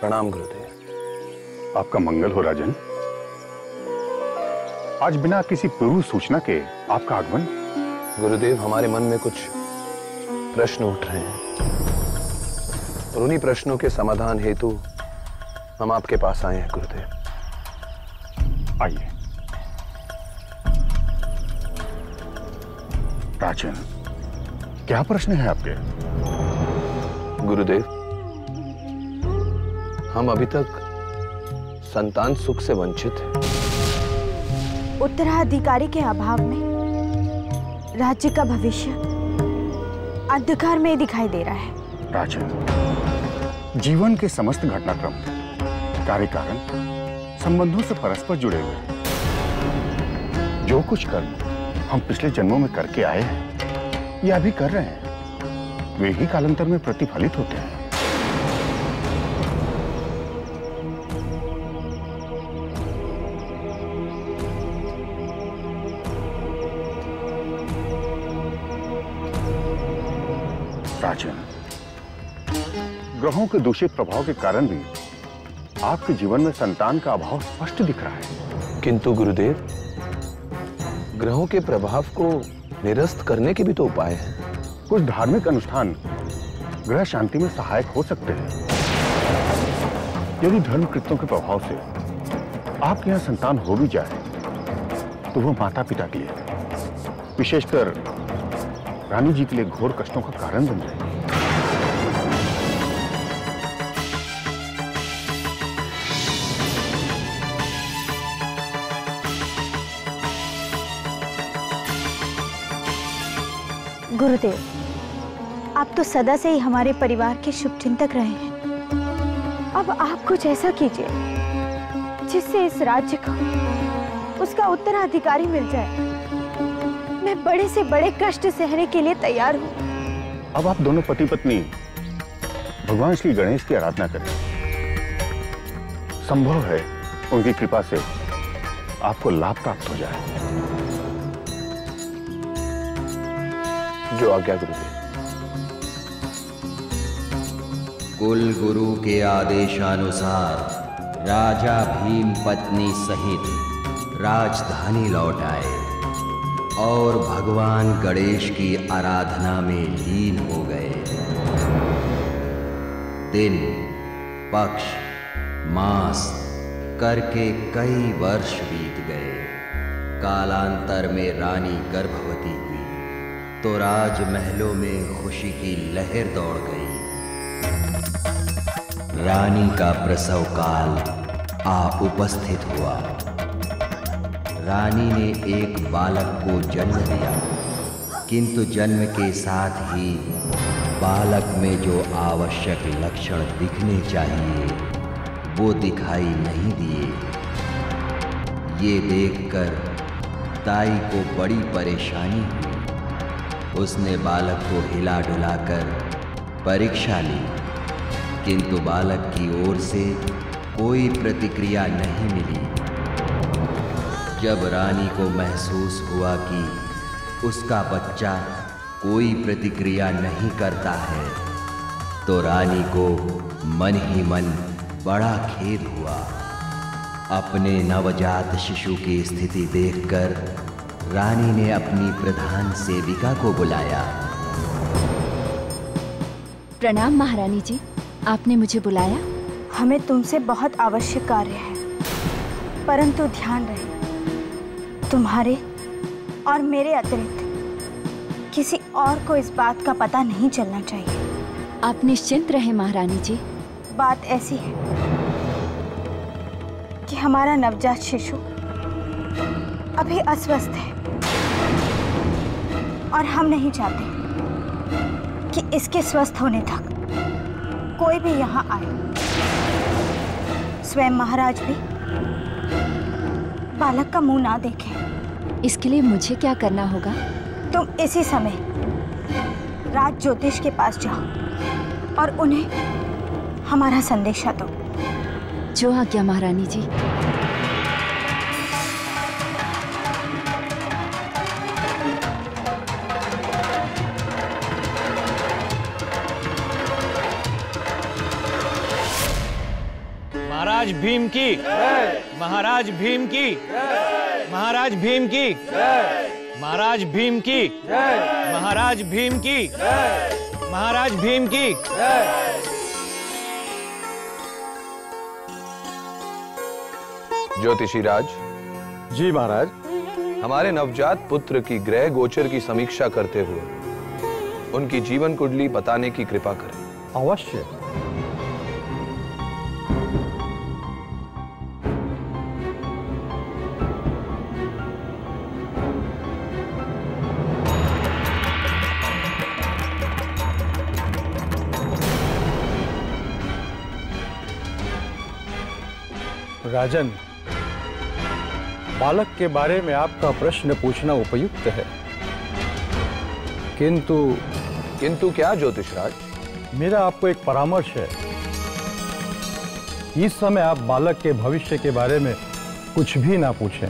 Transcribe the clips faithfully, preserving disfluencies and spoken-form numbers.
प्रणाम गुरुदेव। आपका मंगल हो राजन। आज बिना किसी पूर्व सूचना के आपका आगमन। गुरुदेव, हमारे मन में कुछ प्रश्न उठ रहे हैं और उन्हीं प्रश्नों के समाधान हेतु हम आपके पास आए हैं गुरुदेव। आइए। राजन, क्या प्रश्न है आपके? गुरुदेव, हम अभी तक संतान सुख से वंचित हैं। उत्तराधिकारी के अभाव में राज्य का भविष्य अंधकार में दिखाई दे रहा है। राजन, जीवन के समस्त घटनाक्रम कार्य कारण संबंधों से परस्पर जुड़े हुए हैं। जो कुछ कर्म हम पिछले जन्मों में करके आए हैं या अभी कर रहे हैं, वे ही कालांतर में प्रतिफलित होते हैं। राजन, ग्रहों के दूषित प्रभाव के कारण भी आपके जीवन में संतान का अभाव स्पष्ट दिख रहा है। किंतु गुरुदेव, ग्रहों के प्रभाव को निरस्त करने के भी तो उपाय हैं। कुछ धार्मिक अनुष्ठान ग्रह शांति में सहायक हो सकते हैं। यदि धर्म कृत्यों के प्रभाव से आपके यहाँ संतान हो भी जाए तो वो माता पिता के लिए, विशेषकर रानी जी के लिए घोर कष्टों का कारण बन जाए। गुरुदेव, आप तो सदा से ही हमारे परिवार के शुभचिंतक रहे हैं। अब आप कुछ ऐसा कीजिए जिससे इस राज्य को उसका उत्तराधिकारी मिल जाए। मैं बड़े से बड़े कष्ट सहने के लिए तैयार हूँ। अब आप दोनों पति पत्नी भगवान श्री गणेश की आराधना करें। संभव है उनकी कृपा से आपको लाभ प्राप्त हो जाए। जो आज्ञा गुरुदेव। कुल गुरु के आदेशानुसार राजा भीम पत्नी सहित राजधानी लौट आए और भगवान गणेश की आराधना में लीन हो गए। दिन, पक्ष, मास करके कई वर्ष बीत गए। कालांतर में रानी गर्भवती हुई तो राजमहलों में खुशी की लहर दौड़ गई। रानी का प्रसव काल आ उपस्थित हुआ। रानी ने एक बालक को जन्म दिया, किंतु जन्म के साथ ही बालक में जो आवश्यक लक्षण दिखने चाहिए वो दिखाई नहीं दिए। ये देखकर ताई को बड़ी परेशानी हुई। उसने बालक को हिला डुलाकर परीक्षा ली, किंतु बालक की ओर से कोई प्रतिक्रिया नहीं मिली। जब रानी को महसूस हुआ कि उसका बच्चा कोई प्रतिक्रिया नहीं करता है तो रानी को मन ही मन बड़ा खेद हुआ। अपने नवजात शिशु की स्थिति देखकर रानी ने अपनी प्रधान सेविका को बुलाया। प्रणाम महारानी जी, आपने मुझे बुलाया? हमें तुमसे बहुत आवश्यक कार्य है, परंतु ध्यान रहे तुम्हारे और मेरे अतिरिक्त किसी और को इस बात का पता नहीं चलना चाहिए। आप निश्चिंत रहें महारानी जी। बात ऐसी है कि हमारा नवजात शिशु अभी अस्वस्थ है और हम नहीं चाहते कि इसके स्वस्थ होने तक कोई भी यहाँ आए। स्वयं महाराज भी बालक का मुंह ना देखें। इसके लिए मुझे क्या करना होगा? तुम इसी समय राज ज्योतिष के पास जाओ और उन्हें हमारा संदेशा दो। जो आज्ञा महारानी जी। महाराज भीम की, महाराज भीम की, महाराज भीम की, महाराज भीम की, महाराज भीम की, महाराज भीम की। ज्योतिषी राज। जी महाराज। हमारे नवजात पुत्र की ग्रह गोचर की समीक्षा करते हुए उनकी जीवन कुंडली बताने की कृपा करें। अवश्य। राजन, बालक के बारे में आपका प्रश्न पूछना उपयुक्त है, किंतु किंतु क्या ज्योतिषराज? मेरा आपको एक परामर्श है। इस समय आप बालक के भविष्य के बारे में कुछ भी ना पूछें।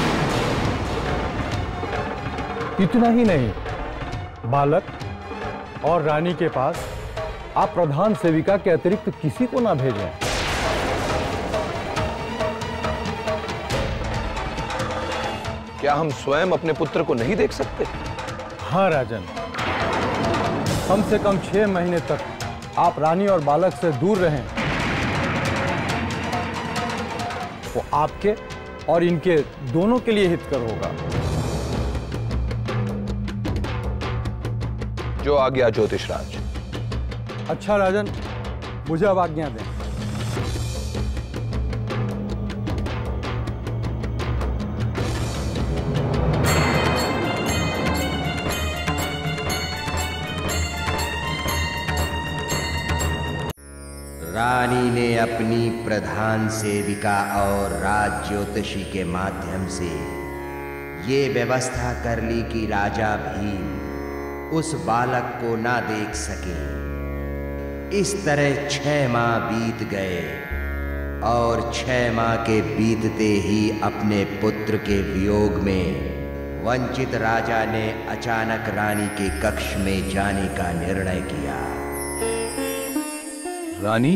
इतना ही नहीं, बालक और रानी के पास आप प्रधान सेविका के अतिरिक्त किसी को ना भेजें। क्या हम स्वयं अपने पुत्र को नहीं देख सकते? हाँ राजन, कम से कम छह महीने तक आप रानी और बालक से दूर रहें। वो आपके और इनके दोनों के लिए हितकर होगा। जो आज्ञा ज्योतिषराज। अच्छा राजन, मुझे अब आज्ञा दें। रानी ने अपनी प्रधान सेविका और राज ज्योतिषी के माध्यम से ये व्यवस्था कर ली कि राजा भीम उस बालक को ना देख सके। इस तरह छह माह बीत गए और छह माह के बीतते ही अपने पुत्र के वियोग में वंचित राजा ने अचानक रानी के कक्ष में जाने का निर्णय किया। रानी,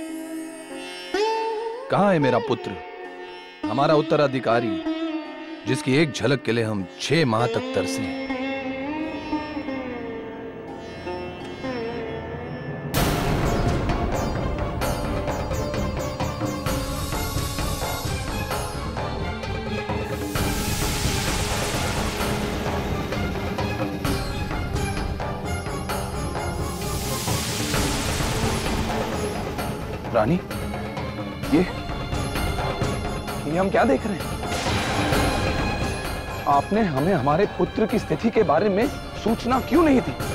कहाँ है मेरा पुत्र, हमारा उत्तराधिकारी, जिसकी एक झलक के लिए हम छह माह तक तरसे? रानी, ये ये हम क्या देख रहे हैं? आपने हमें हमारे पुत्र की स्थिति के बारे में सूचना क्यों नहीं दी?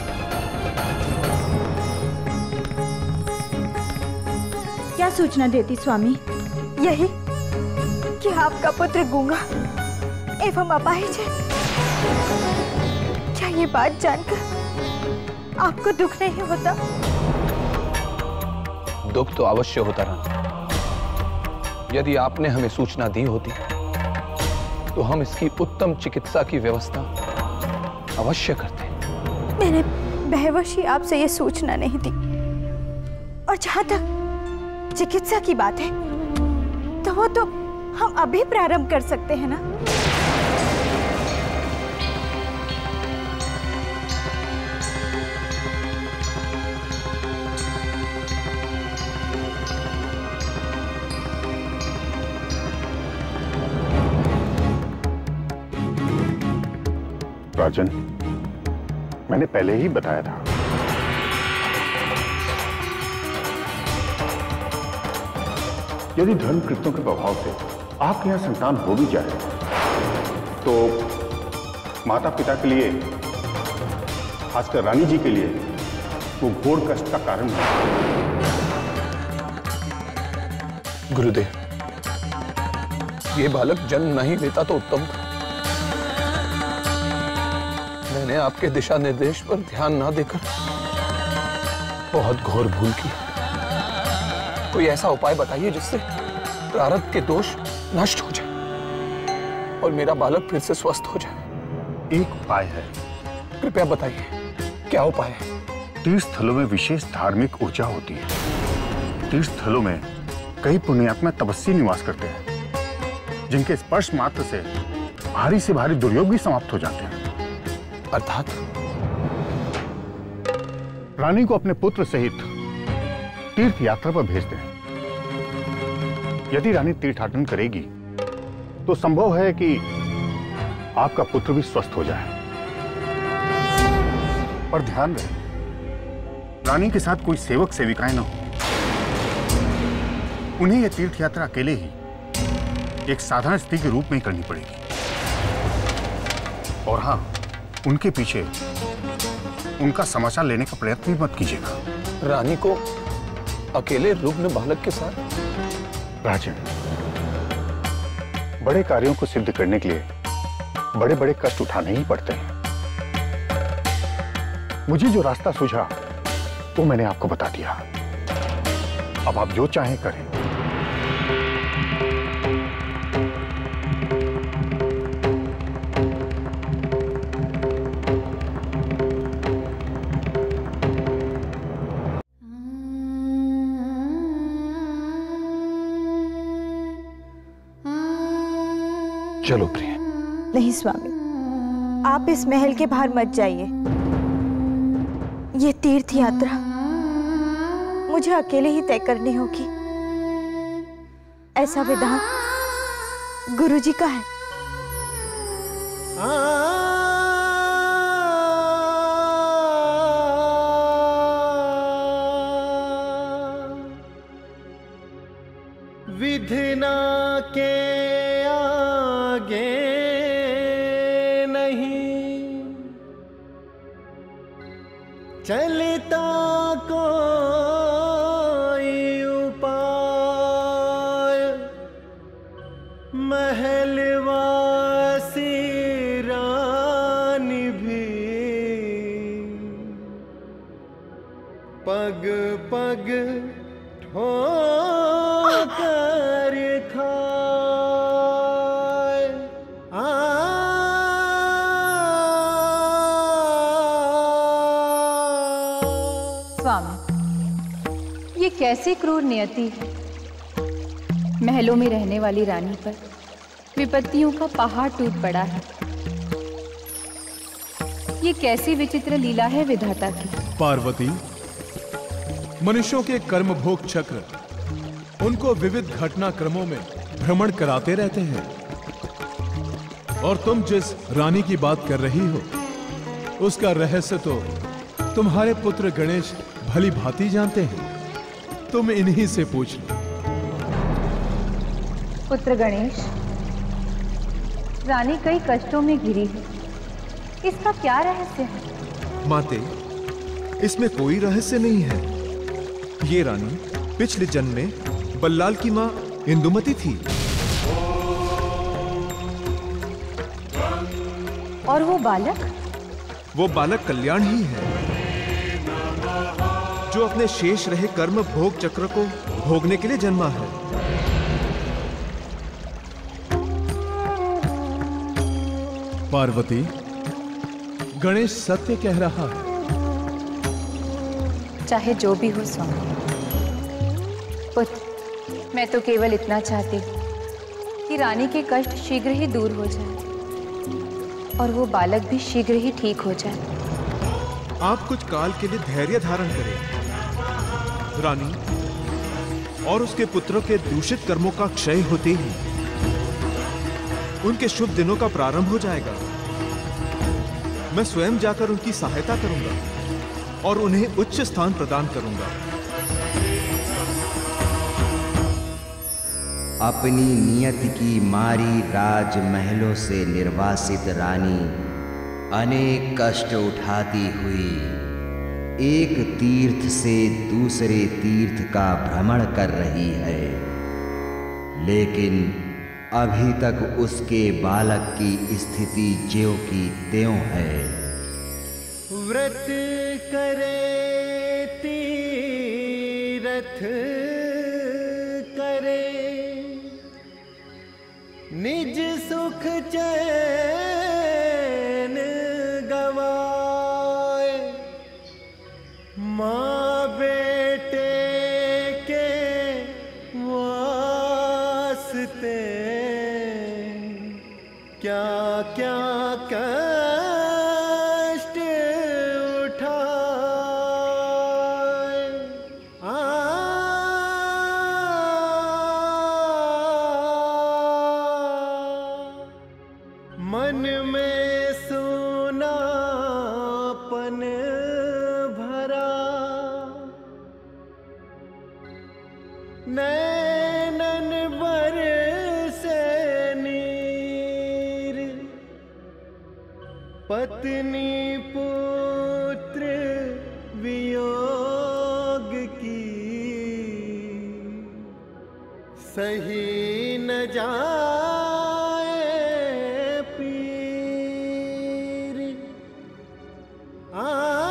क्या सूचना देती स्वामी? यही कि आपका पुत्र गूंगा एवं अपाहिज है। क्या ये बात जानकर आपको दुख नहीं होता? दुख तो अवश्य होता रानी। यदि आपने हमें सूचना दी होती तो हम इसकी उत्तम चिकित्सा की व्यवस्था अवश्य करते। मैंने बेहोशी आपसे ये सूचना नहीं दी। और जहां तक चिकित्सा की बात है तो वो तो हम अभी प्रारंभ कर सकते हैं ना। राजन, मैंने पहले ही बताया था, यदि धर्म कृत्यों के प्रभाव से आपके यहां संतान हो भी जाए तो माता पिता के लिए, खासकर रानी जी के लिए, वो घोर कष्ट का कारण है। गुरुदेव, ये बालक जन्म नहीं लेता तो उत्तम था। मैंने आपके दिशा निर्देश पर ध्यान ना देकर बहुत घोर भूल की। कोई ऐसा उपाय बताइए जिससे प्रारब्ध के दोष नष्ट हो जाए और मेरा बालक फिर से स्वस्थ हो जाए। एक उपाय है। कृपया बताइए, क्या उपाय है? तीर्थ स्थलों में विशेष धार्मिक ऊर्जा होती है। तीर्थ स्थलों में कई पुण्यात्मा तपस्वी निवास करते हैं, जिनके स्पर्श मात्र से भारी से भारी दुर्योग भी समाप्त हो जाते हैं। अर्थात रानी को अपने पुत्र सहित तीर्थ यात्रा पर भेजते हैं। यदि रानी तीर्थाटन करेगी तो संभव है कि आपका पुत्र भी स्वस्थ हो जाए। पर ध्यान रहे, रानी के साथ कोई सेवक सेविकाएं न हो। उन्हें यह तीर्थ यात्रा अकेले ही एक साधारण स्त्री के रूप में ही करनी पड़ेगी। और हां, उनके पीछे उनका समाचार लेने का प्रयत्न भी मत कीजिएगा। रानी को अकेले रुग्ण बालक के साथ? राजन, बड़े कार्यों को सिद्ध करने के लिए बड़े बड़े कष्ट उठाने ही पड़ते हैं। मुझे जो रास्ता सूझा वो मैंने आपको बता दिया। अब आप जो चाहें करें। चलो प्रिय। नहीं स्वामी, आप इस महल के बाहर मत जाइए। ये तीर्थ यात्रा मुझे अकेले ही तय करनी होगी। ऐसा विधान गुरुजी का है। विधना के आगे नहीं चलता कोई उपाय, महलवासी रानी भी पग पग ठोकर खाए। आ स्वामी, ये कैसी क्रूर नियति है। महलों में रहने वाली रानी पर विपत्तियों का पहाड़ टूट पड़ा है। ये कैसी विचित्र लीला है विधाता की। पार्वती, मनुष्यों के कर्म भोग चक्र उनको विविध घटनाक्रमों में भ्रमण कराते रहते हैं, और तुम जिस रानी की बात कर रही हो उसका रहस्य तो तुम्हारे पुत्र गणेश भली भांति जानते हैं। तुम इन्हीं से पूछ लो। पुत्र गणेश, रानी कई कष्टों में घिरी है, इसका क्या रहस्य है? माते, इसमें कोई रहस्य नहीं है। ये रानी पिछले जन्म में बल्लाल की मां इंदुमती थी। और वो बालक? वो बालक कल्याण ही है, जो अपने शेष रहे कर्म भोग चक्र को भोगने के लिए जन्मा है। पार्वती, गणेश सत्य कह रहा है। चाहे जो भी हो स्वामी, पुत्र, मैं तो केवल इतना चाहती हूँ कि रानी के कष्ट शीघ्र ही दूर हो जाए और वो बालक भी शीघ्र ही ठीक हो जाए। आप कुछ काल के लिए धैर्य धारण करें। रानी और उसके पुत्रों के दूषित कर्मों का क्षय होते ही उनके शुभ दिनों का प्रारंभ हो जाएगा। मैं स्वयं जाकर उनकी सहायता करूंगा और उन्हें उच्च स्थान प्रदान करूंगा। अपनी नियत की मारी राजमहलों से निर्वासित रानी अनेक कष्ट उठाती हुई एक तीर्थ से दूसरे तीर्थ का भ्रमण कर रही है, लेकिन अभी तक उसके बालक की स्थिति ज्यों की त्यों है। व्रत करे तीरथ करे, निज सुख चैन गवाए, माँ बेटे के वास्ते पत्नी पुत्र वियोग की सही न जाए पीर। आ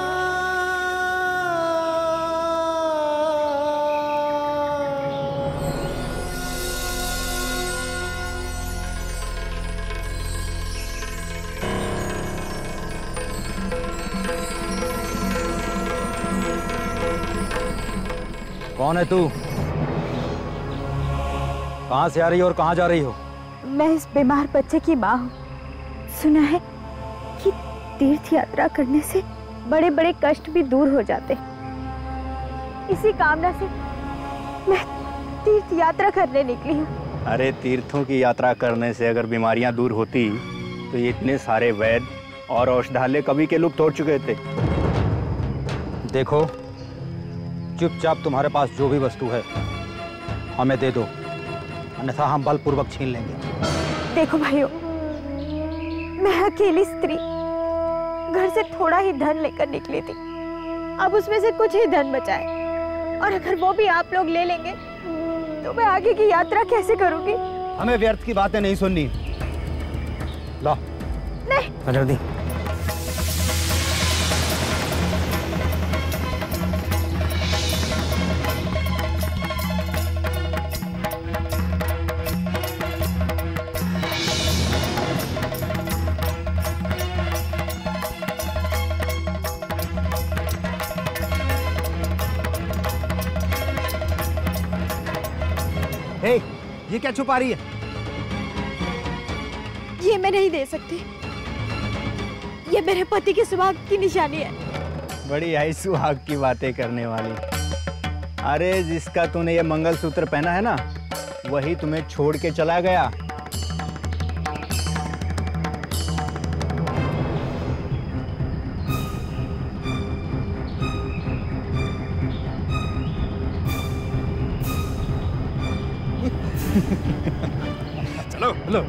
कौन है तू? कहाँ से आ रही हो और कहाँ जा रही हो? मैं इस बीमार बच्चे की माँ हूँ। सुना है कि तीर्थ यात्रा करने से बड़े बड़े कष्ट भी दूर हो जाते हैं। इसी कामना से मैं तीर्थ यात्रा करने निकली हूँ। अरे तीर्थों की यात्रा करने से अगर बीमारियां दूर होती तो ये इतने सारे वैद्य और औषधालय कभी के लुप्त हो चुके थे। देखो, चुपचाप तुम्हारे पास जो भी वस्तु है हमें दे दो, अन्यथा हम बलपूर्वक छीन लेंगे। देखो भाइयों, मैं अकेली स्त्री घर से थोड़ा ही धन लेकर निकली थी। अब उसमें से कुछ ही धन बचा है, और अगर वो भी आप लोग ले लेंगे तो मैं आगे की यात्रा कैसे करूंगी? हमें व्यर्थ की बातें नहीं सुननी। लो, नहीं जल्दी। हे, ये क्या छुपा रही है? ये मैं नहीं दे सकती। ये मेरे पति के सुहाग की निशानी है। बड़ी आई सुहाग की बातें करने वाली। अरे जिसका तूने ये मंगलसूत्र पहना है ना, वही तुम्हें छोड़ के चला गया। चलो चलो।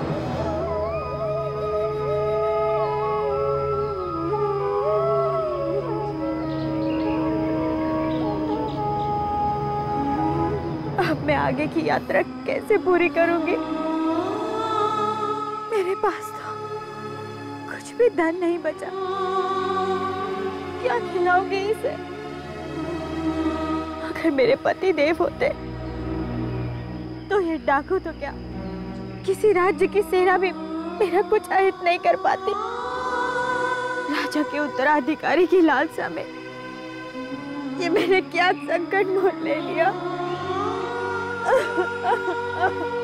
अब मैं आगे की यात्रा कैसे पूरी करूंगी? मेरे पास तो कुछ भी धन नहीं बचा। क्या खिलाऊंगी इसे? अगर मेरे पति देव होते तो ये डाकू तो क्या, किसी राज्य की सेना भी मेरा कुछ अहित नहीं कर पाती। राजा के उत्तराधिकारी की लालसा में ये मैंने क्या संकट मोल ले लिया।